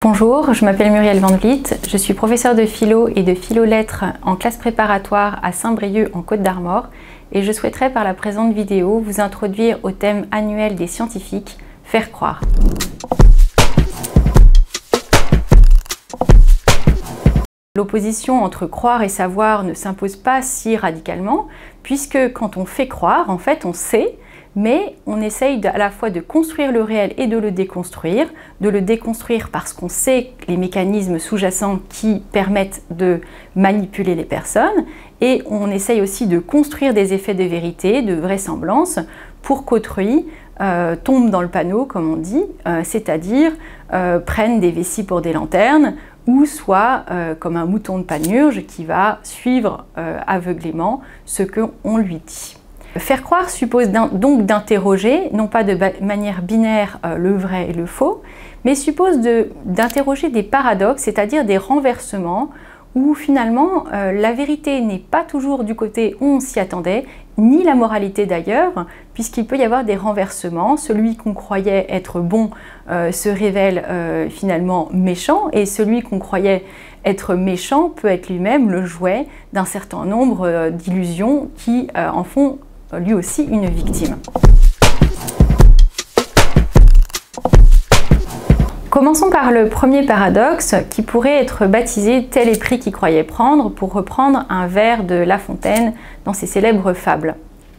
Bonjour, je m'appelle Muriel Van Vliet, je suis professeure de philo et de philo-lettres en classe préparatoire à Saint-Brieuc en Côte-d'Armor et je souhaiterais par la présente vidéo vous introduire au thème annuel des scientifiques, faire croire. L'opposition entre croire et savoir ne s'impose pas si radicalement puisque quand on fait croire, en fait on sait, mais on essaye à la fois de construire le réel et de le déconstruire parce qu'on sait les mécanismes sous-jacents qui permettent de manipuler les personnes, et on essaye aussi de construire des effets de vérité, de vraisemblance, pour qu'autrui tombe dans le panneau, comme on dit, c'est-à-dire prenne des vessies pour des lanternes, ou soit comme un mouton de panurge qui va suivre aveuglément ce qu'on lui dit. Faire croire suppose donc d'interroger, non pas de manière binaire le vrai et le faux, mais suppose d'interroger des paradoxes, c'est-à-dire des renversements où finalement la vérité n'est pas toujours du côté où on s'y attendait, ni la moralité d'ailleurs, puisqu'il peut y avoir des renversements. Celui qu'on croyait être bon se révèle finalement méchant, et celui qu'on croyait être méchant peut être lui-même le jouet d'un certain nombre d'illusions qui en font lui aussi une victime. Commençons par le premier paradoxe qui pourrait être baptisé « tel est prix qu'il croyait prendre » pour reprendre un vers de La Fontaine dans ses célèbres fables.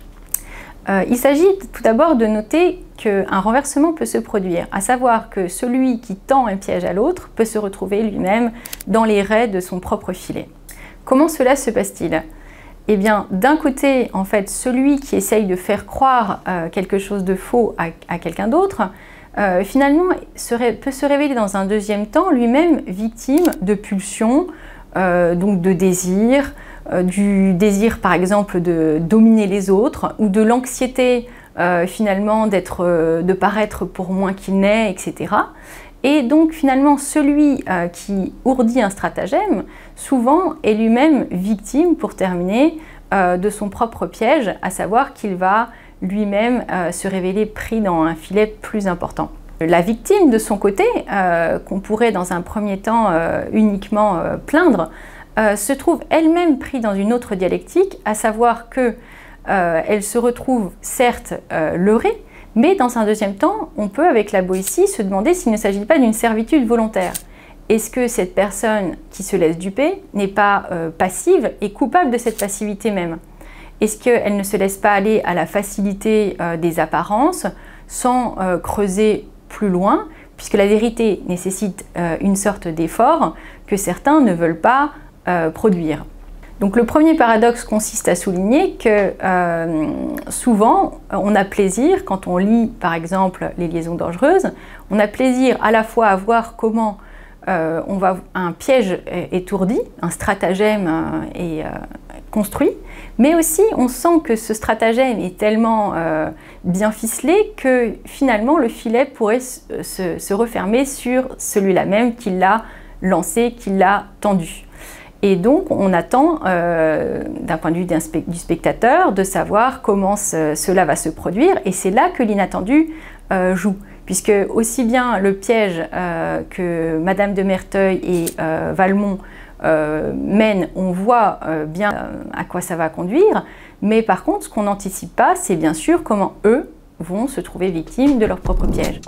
Il s'agit tout d'abord de noter qu'un renversement peut se produire, à savoir que celui qui tend un piège à l'autre peut se retrouver lui-même dans les raies de son propre filet. Comment cela se passe-t-il ? Eh bien, d'un côté, en fait, celui qui essaye de faire croire quelque chose de faux à quelqu'un d'autre, finalement, peut se révéler dans un deuxième temps lui-même victime de pulsions, donc de désirs, du désir par exemple de dominer les autres, ou de l'anxiété finalement de paraître pour moins qu'il n'est, etc. Et donc finalement celui qui ourdit un stratagème, souvent est lui-même victime, pour terminer, de son propre piège, à savoir qu'il va lui-même se révéler pris dans un filet plus important. La victime de son côté, qu'on pourrait dans un premier temps uniquement plaindre, se trouve elle-même prise dans une autre dialectique, à savoir qu'elle se retrouve certes leurrée, mais dans un deuxième temps, on peut, avec la Boétie, se demander s'il ne s'agit pas d'une servitude volontaire. Est-ce que cette personne qui se laisse duper n'est pas passive et coupable de cette passivité même? Est-ce qu'elle ne se laisse pas aller à la facilité des apparences sans creuser plus loin, puisque la vérité nécessite une sorte d'effort que certains ne veulent pas produire? Donc le premier paradoxe consiste à souligner que souvent on a plaisir, quand on lit par exemple Les Liaisons dangereuses, on a plaisir à la fois à voir comment un piège est ourdi, un stratagème est construit, mais aussi on sent que ce stratagème est tellement bien ficelé que finalement le filet pourrait se refermer sur celui-là même qui l'a lancé, qui l'a tendu. Et donc, on attend, d'un point de vue du spectateur, de savoir comment cela va se produire. Et c'est là que l'inattendu joue. Puisque aussi bien le piège que Madame de Merteuil et Valmont mènent, on voit bien à quoi ça va conduire. Mais par contre, ce qu'on n'anticipe pas, c'est bien sûr comment eux vont se trouver victimes de leur propre piège.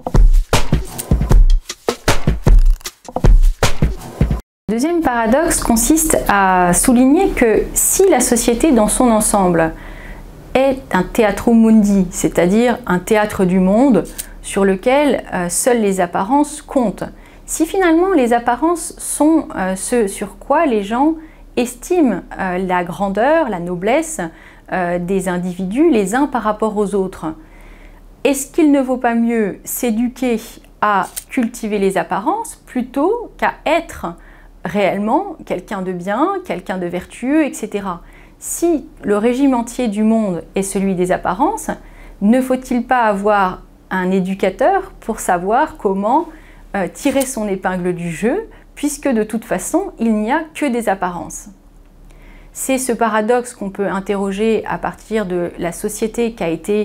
Le deuxième paradoxe consiste à souligner que si la société dans son ensemble est un theatrum mundi, c'est-à-dire un théâtre du monde sur lequel seules les apparences comptent, si finalement les apparences sont ce sur quoi les gens estiment la grandeur, la noblesse des individus les uns par rapport aux autres, est-ce qu'il ne vaut pas mieux s'éduquer à cultiver les apparences plutôt qu'à être réellement quelqu'un de bien, quelqu'un de vertueux, etc. Si le régime entier du monde est celui des apparences, ne faut-il pas avoir un éducateur pour savoir comment tirer son épingle du jeu, puisque de toute façon, il n'y a que des apparences. C'est ce paradoxe qu'on peut interroger à partir de la société qu'a été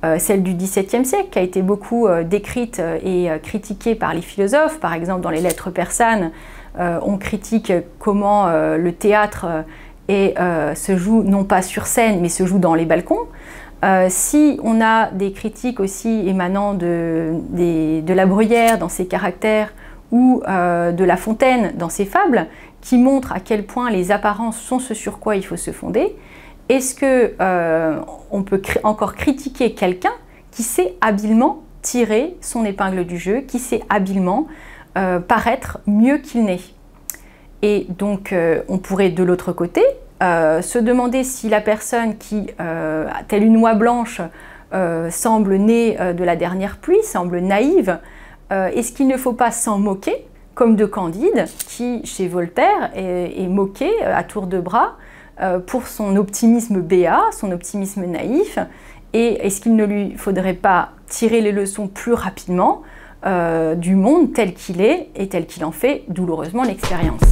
celle du XVIIe siècle, qui a été beaucoup décrite et critiquée par les philosophes. Par exemple, dans les Lettres persanes, on critique comment le théâtre se joue non pas sur scène, mais se joue dans les balcons. Si on a des critiques aussi émanant de La Bruyère dans ses caractères ou de La Fontaine dans ses fables, qui montrent à quel point les apparences sont ce sur quoi il faut se fonder, est-ce qu'on peut encore critiquer quelqu'un qui sait habilement tirer son épingle du jeu, qui sait habilement paraître mieux qu'il n'est? Et donc on pourrait de l'autre côté se demander si la personne qui, telle une oie blanche, semble née de la dernière pluie, semble naïve, est-ce qu'il ne faut pas s'en moquer, comme de Candide, qui, chez Voltaire, est moqué à tour de bras pour son optimisme béat, son optimisme naïf, et est-ce qu'il ne lui faudrait pas tirer les leçons plus rapidement du monde tel qu'il est et tel qu'il en fait douloureusement l'expérience?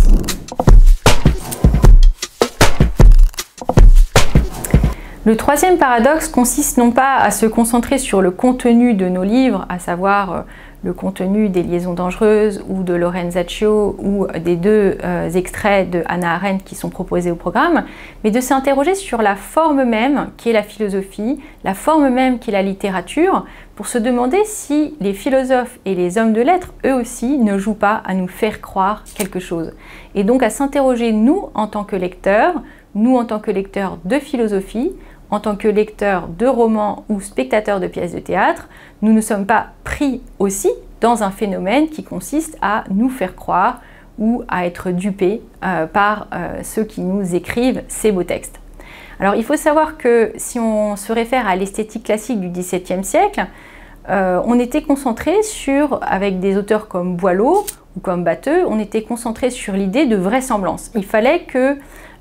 Le troisième paradoxe consiste non pas à se concentrer sur le contenu de nos livres, à savoir le contenu des Liaisons dangereuses ou de Lorenzaccio ou des deux extraits de Hannah Arendt qui sont proposés au programme, mais de s'interroger sur la forme même qu'est la philosophie, la forme même qu'est la littérature, pour se demander si les philosophes et les hommes de lettres, eux aussi, ne jouent pas à nous faire croire quelque chose. Et donc à s'interroger, nous, en tant que lecteurs, nous, en tant que lecteurs de philosophie, en tant que lecteurs de romans ou spectateurs de pièces de théâtre, nous ne sommes pas pris aussi dans un phénomène qui consiste à nous faire croire ou à être dupés par ceux qui nous écrivent ces beaux textes. Alors il faut savoir que si on se réfère à l'esthétique classique du XVIIe siècle, on était concentré sur, avec des auteurs comme Boileau ou comme Batteux, on était concentré sur l'idée de vraisemblance. Il fallait que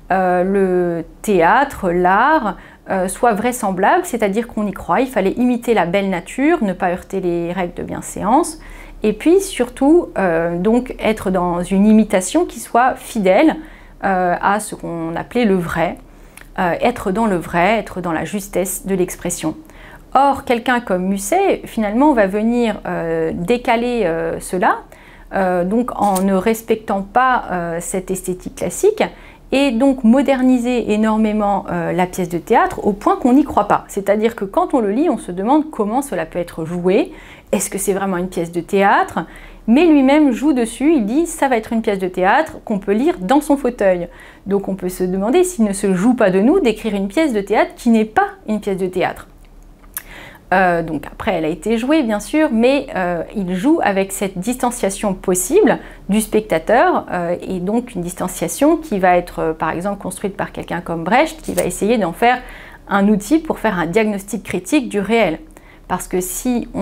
le théâtre, l'art, soit vraisemblable, c'est-à-dire qu'on y croit, il fallait imiter la belle nature, ne pas heurter les règles de bienséance, et puis surtout donc être dans une imitation qui soit fidèle à ce qu'on appelait le vrai, être dans le vrai, être dans la justesse de l'expression. Or, quelqu'un comme Musset, finalement, va venir décaler cela, donc en ne respectant pas cette esthétique classique, et donc moderniser énormément la pièce de théâtre au point qu'on n'y croit pas. C'est-à-dire que quand on le lit, on se demande comment cela peut être joué, est-ce que c'est vraiment une pièce de théâtre? Mais lui-même joue dessus, il dit ça va être une pièce de théâtre qu'on peut lire dans son fauteuil. Donc on peut se demander s'il ne se joue pas de nous d'écrire une pièce de théâtre qui n'est pas une pièce de théâtre. Donc après elle a été jouée bien sûr, mais il joue avec cette distanciation possible du spectateur et donc une distanciation qui va être par exemple construite par quelqu'un comme Brecht qui va essayer d'en faire un outil pour faire un diagnostic critique du réel. Parce que si on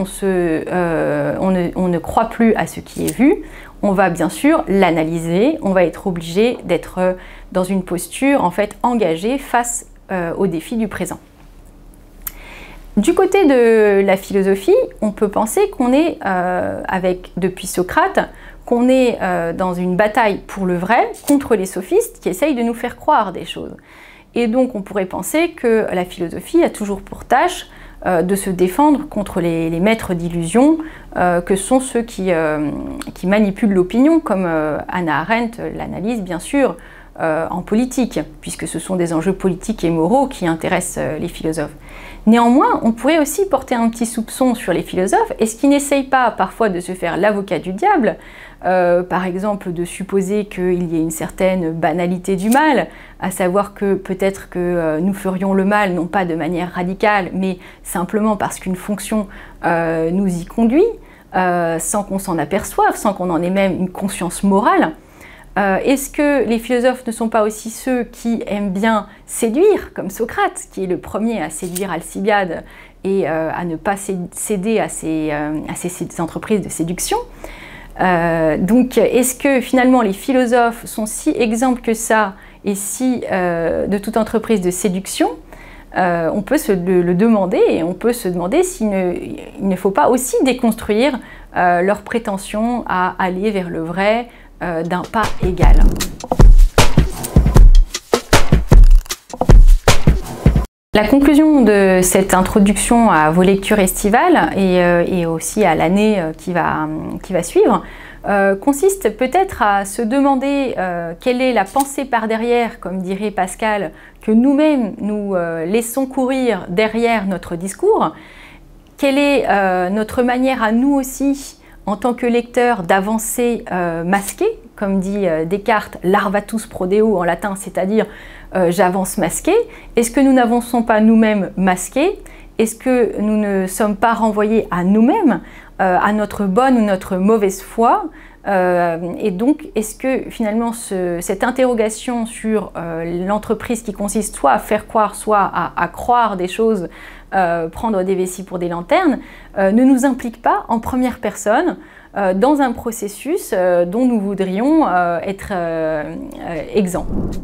ne croit plus à ce qui est vu, on va bien sûr l'analyser, on va être obligé d'être dans une posture en fait engagée face aux défis du présent. Du côté de la philosophie, on peut penser qu'on est, depuis Socrate, qu'on est dans une bataille pour le vrai contre les sophistes qui essayent de nous faire croire des choses. Et donc on pourrait penser que la philosophie a toujours pour tâche de se défendre contre les maîtres d'illusion que sont ceux qui manipulent l'opinion, comme Hannah Arendt l'analyse bien sûr en politique, puisque ce sont des enjeux politiques et moraux qui intéressent les philosophes. Néanmoins, on pourrait aussi porter un petit soupçon sur les philosophes. Est-ce qu'ils n'essayent pas parfois de se faire l'avocat du diable, par exemple de supposer qu'il y ait une certaine banalité du mal, à savoir que peut-être que nous ferions le mal, non pas de manière radicale, mais simplement parce qu'une fonction nous y conduit, sans qu'on s'en aperçoive, sans qu'on en ait même une conscience morale. Est-ce que les philosophes ne sont pas aussi ceux qui aiment bien séduire, comme Socrate, qui est le premier à séduire Alcibiade et à ne pas céder à ces entreprises de séduction? Donc, est-ce que finalement les philosophes sont si exemples que ça et si de toute entreprise de séduction? On peut se le demander et on peut se demander s'il ne faut pas aussi déconstruire leur prétention à aller vers le vrai d'un pas égal. La conclusion de cette introduction à vos lectures estivales et aussi à l'année qui va suivre consiste peut-être à se demander quelle est la pensée par derrière, comme dirait Pascal, que nous-mêmes nous laissons courir derrière notre discours. Quelle est notre manière à nous aussi, en tant que lecteurs, d'avancer masqué, comme dit Descartes, larvatus prodeo en latin, c'est-à-dire j'avance masqué. Est-ce que nous n'avançons pas nous-mêmes masqués? Est-ce que nous ne sommes pas renvoyés à nous-mêmes, à notre bonne ou notre mauvaise foi? Et donc, est-ce que finalement cette interrogation sur l'entreprise qui consiste soit à faire croire, soit à croire des choses, prendre des vessies pour des lanternes, ne nous implique pas en première personne dans un processus dont nous voudrions être exempts?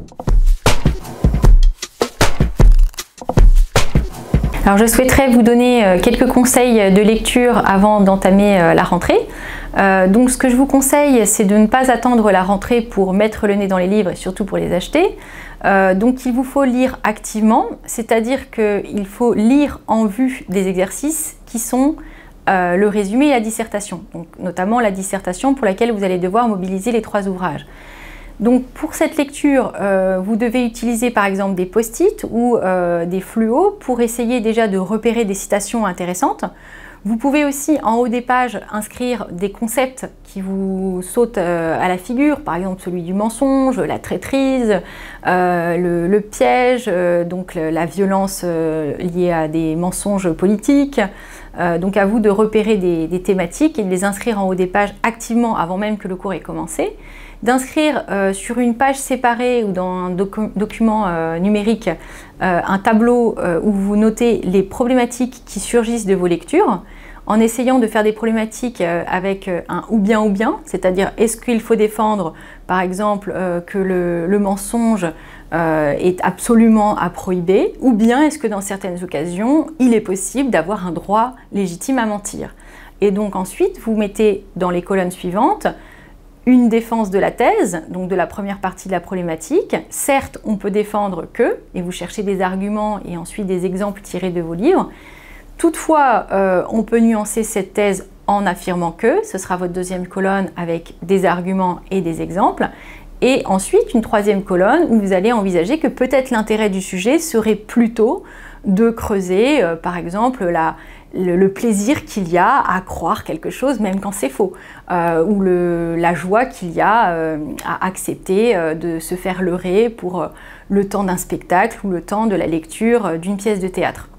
Alors je souhaiterais vous donner quelques conseils de lecture avant d'entamer la rentrée. Donc ce que je vous conseille, c'est de ne pas attendre la rentrée pour mettre le nez dans les livres et surtout pour les acheter. Donc il vous faut lire activement, c'est-à-dire qu'il faut lire en vue des exercices qui sont le résumé et la dissertation, donc notamment la dissertation pour laquelle vous allez devoir mobiliser les 3 ouvrages. Donc pour cette lecture, vous devez utiliser par exemple des post-it ou des fluos pour essayer déjà de repérer des citations intéressantes. Vous pouvez aussi en haut des pages inscrire des concepts qui vous sautent à la figure, par exemple celui du mensonge, la traîtrise, le piège, donc la violence liée à des mensonges politiques. Donc à vous de repérer des thématiques et de les inscrire en haut des pages activement avant même que le cours ait commencé. D'inscrire sur une page séparée ou dans un document numérique un tableau où vous notez les problématiques qui surgissent de vos lectures, en essayant de faire des problématiques avec un ou bien, c'est-à-dire est-ce qu'il faut défendre par exemple que le mensonge est absolument à prohiber, ou bien est-ce que dans certaines occasions il est possible d'avoir un droit légitime à mentir. Et donc ensuite vous mettez dans les colonnes suivantes une défense de la thèse, donc de la première partie de la problématique. Certes, on peut défendre que, et vous cherchez des arguments et ensuite des exemples tirés de vos livres. Toutefois, on peut nuancer cette thèse en affirmant que, ce sera votre deuxième colonne avec des arguments et des exemples. Et ensuite, une troisième colonne où vous allez envisager que peut-être l'intérêt du sujet serait plutôt de creuser, par exemple, le plaisir qu'il y a à croire quelque chose même quand c'est faux, ou la joie qu'il y a à accepter de se faire leurrer pour le temps d'un spectacle ou le temps de la lecture d'une pièce de théâtre.